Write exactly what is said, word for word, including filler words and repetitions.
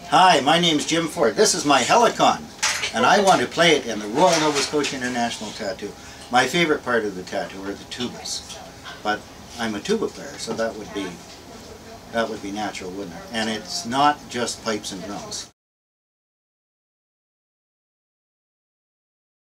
Hi, my name's Jim Ford. This is my Helicon, and I want to play it in the Royal Nova Scotia International Tattoo. My favorite part of the tattoo are the tubas, but I'm a tuba player, so that would be that would be natural, wouldn't it? And it's not just pipes and drums.